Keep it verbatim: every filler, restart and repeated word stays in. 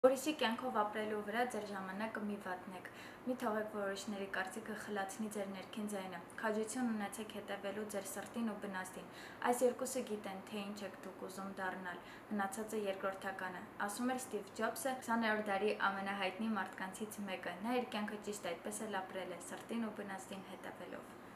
Որիշի կյանքով ապրելու վրա ձեր ժամանակը մի վատնեք, մի թողեք որոշների կարծիքը խլացնի ձեր ներքին ձայնը, քաջություն ունեցեք հետևելու ձեր սրտին ու բնաստին, այս երկուսը գիտեն, թե ինչ եք դուք ուզում դառնալ, մնացածը երկրորդականը, ասում էր Սթիվ Ջոբսը, քսաներորդ դարի ամենահայտնի մարդկանցից մեկը, նա իր կյանքը ճիշտ այդպես էլ ապրել է, սրտին ու բնաստին հետևելով։